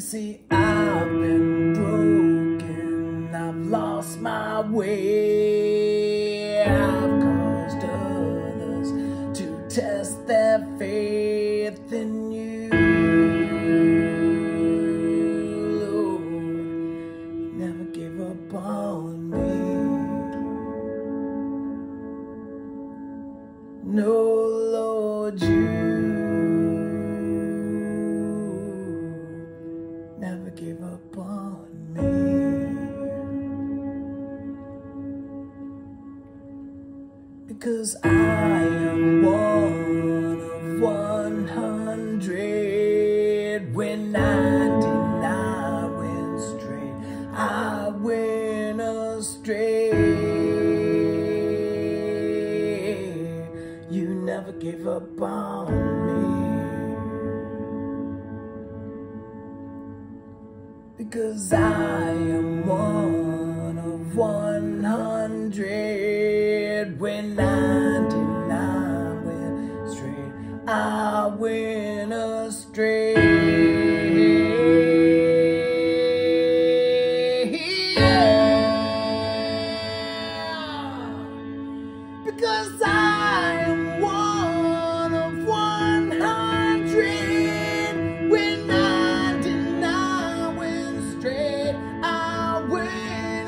see, I've been broken, I've lost my way. I've caused others to test their faith in you, Lord. Never give up on me. No, Lord, you never give up on me. Because I am one of 100. When 99 went straight, I went astray. You never gave up on me. Because I am one of 100. When 99 went straight, I went astray. Yeah. Because I am one of 100. When 99 went straight, I went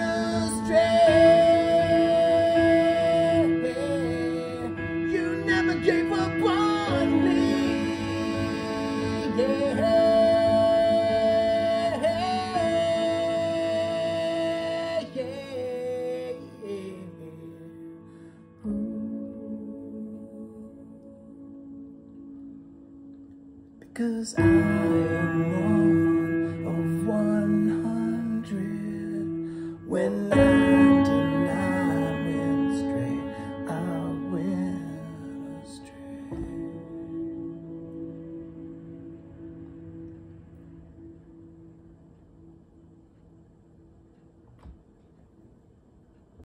astray. You never gave up on me. Yeah. Because I am one of 100. When I